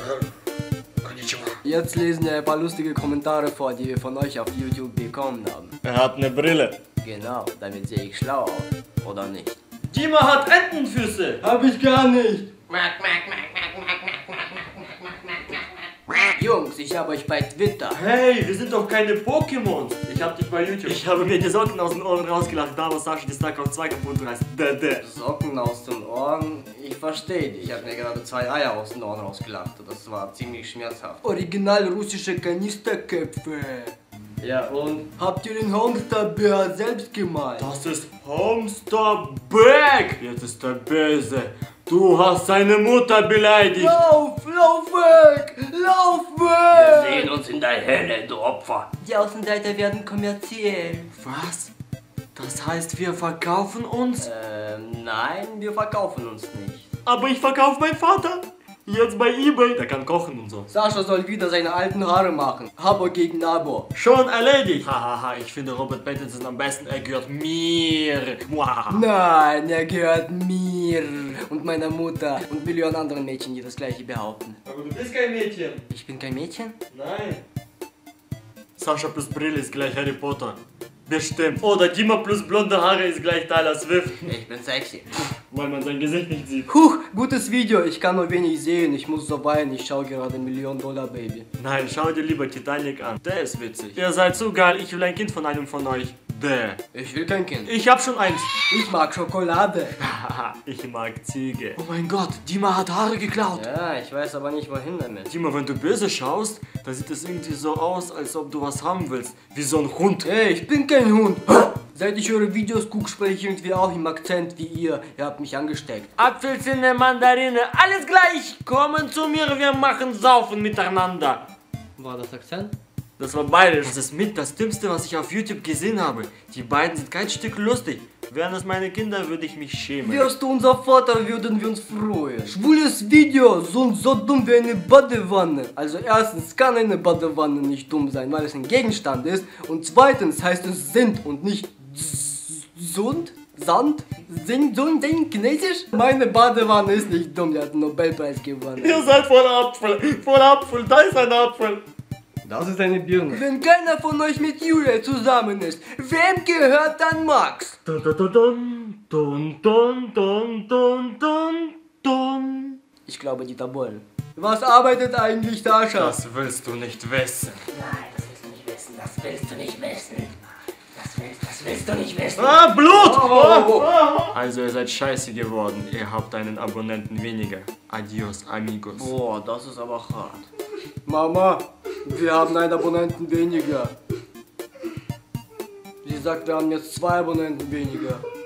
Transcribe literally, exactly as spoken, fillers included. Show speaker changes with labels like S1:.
S1: Jetzt lesen wir ein paar lustige Kommentare vor, die wir von euch auf YouTube bekommen haben.
S2: Er hat eine Brille.
S1: Genau, damit sehe ich schlau aus. Oder nicht?
S2: Dima hat Entenfüße.
S1: Hab ich gar nicht. Jungs, ich habe euch bei Twitter.
S2: Hey, wir sind doch keine Pokémons. Ich hab dich bei YouTube. Ich habe mir die Socken aus den Ohren rausgelacht, da war Sascha die Stack auf zwei kaputt reißt.
S1: Socken aus den Ohren? Ich verstehe dich. Ich habe mir gerade zwei Eier aus den Ohren rausgelacht. Das war ziemlich schmerzhaft. Original russische Kanisterköpfe.
S2: Ja und?
S1: Habt ihr den Hamsterbär selbst gemalt?
S2: Das ist Hamsterberg. Jetzt ist er böse. Du hast seine Mutter beleidigt.
S1: Lauf, lauf weg, lauf weg.
S3: Wir sehen uns in der Hölle, du Opfer.
S1: Die Außenseiter werden kommerziell.
S2: Was? Das heißt, wir verkaufen uns?
S1: Ähm, nein, wir verkaufen uns nicht.
S2: Aber ich verkaufe meinen Vater. Jetzt bei eBay. Der kann kochen und so.
S1: Sascha soll wieder seine alten Haare machen. Abo gegen Abo.
S2: Schon erledigt. Hahaha, ich finde Robert Pattinson am besten. Er gehört mir. Muah.
S1: Nein, er gehört mir und meiner Mutter und Millionen anderen Mädchen, die das gleiche behaupten.
S2: Aber du bist kein Mädchen.
S1: Ich bin kein Mädchen?
S2: Nein. Sascha plus Brille ist gleich Harry Potter. Bestimmt. Oder Dima plus blonde Haare ist gleich Tyler Swift.
S1: Ich bin sexy.
S2: Weil man sein Gesicht nicht sieht.
S1: Huch, gutes Video. Ich kann nur wenig sehen. Ich muss so weinen. Ich schaue gerade Million Dollar Baby.
S2: Nein, schau dir lieber Titanic an. Der ist witzig. Ihr seid so geil. Ich will ein Kind von einem von euch. Der.
S1: Ich will kein Kind.
S2: Ich hab schon eins.
S1: Ich mag Schokolade.
S2: Haha, ich mag Ziege. Oh mein Gott, Dima hat Haare geklaut.
S1: Ja, ich weiß aber nicht wohin damit.
S2: Dima, wenn du böse schaust, dann sieht es irgendwie so aus, als ob du was haben willst. Wie so ein Hund.
S1: Hey, ich bin kein Hund. Seit ich eure Videos gucke, spreche ich irgendwie auch im Akzent wie ihr. Ihr habt mich angesteckt.
S2: Apfelsine, Mandarine, alles gleich. Kommen zu mir, wir machen Saufen miteinander.
S1: War das Akzent?
S2: Das war bayerisch. Das ist mit das Dümmste, was ich auf YouTube gesehen habe. Die beiden sind kein Stück lustig. Wären das meine Kinder, würde ich mich schämen.
S1: Wärst du unser Vater, würden wir uns freuen. Schwules Video, so, so dumm wie eine Badewanne. Also erstens kann eine Badewanne nicht dumm sein, weil es ein Gegenstand ist. Und zweitens heißt es sind und nicht Sund? Sand? Sing, Sund, Sing, Chinesisch? Meine Badewanne ist nicht dumm, die hat einen Nobelpreis gewonnen.
S2: Ihr seid voll Apfel, voll Apfel, da ist ein Apfel.
S1: Das ist eine Birne. Wenn keiner von euch mit Julia zusammen ist, wem gehört dann Max?
S2: Dun, dun, dun, dun, dun, dun, dun, dun, dun.
S1: Ich glaube Dieter Bohlen. Was arbeitet eigentlich Sascha?
S2: Das willst du nicht wissen.
S3: Nein, das willst du nicht wissen, das willst du nicht wissen. Das willst, das willst du nicht wissen.
S2: Ah, Blut!
S1: Oh, oh, oh.
S2: Also ihr seid scheiße geworden. Ihr habt einen Abonnenten weniger. Adios, amigos.
S1: Boah, das ist aber hart. Mama, wir haben einen Abonnenten weniger. Sie sagt, wir haben jetzt zwei Abonnenten weniger.